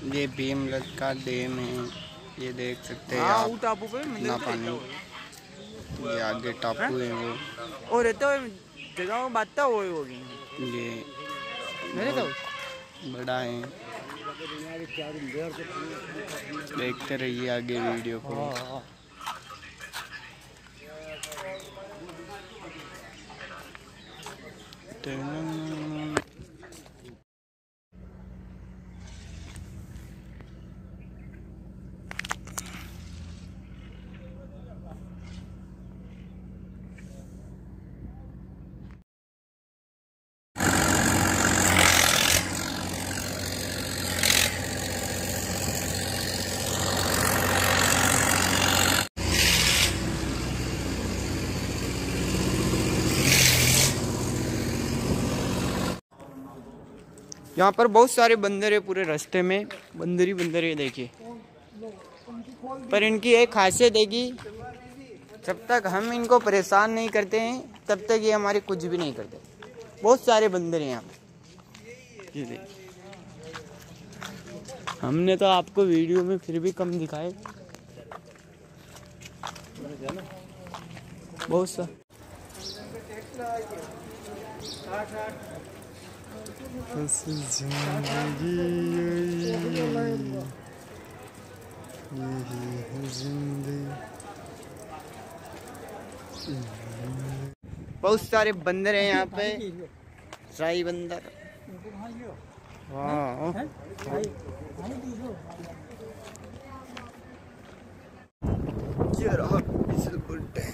ये भीमलत का डैम है, ये देख सकते हैं आप। टापू पे ना पानी, ये आगे टापू है वो, और रहता जगह बात था वो होगी। ये मेरे तो बड़ा है। देखते रहिए आगे वीडियो को। यहाँ पर बहुत सारे बंदर है पूरे रास्ते में, बंदर है देखिए। पर इनकी एक खासियत है कि जब तक हम इनको परेशान नहीं करते हैं तब तक ये हमारे कुछ भी नहीं करते। बहुत सारे बंदर हैं यहाँ पे, ये देखिए। हमने तो आपको वीडियो में फिर भी कम दिखाए, बहुत सा। बहुत सारे बंदर हैं यहाँ पे, शाही बंदर। वाह, ये रहा बिल्कुल।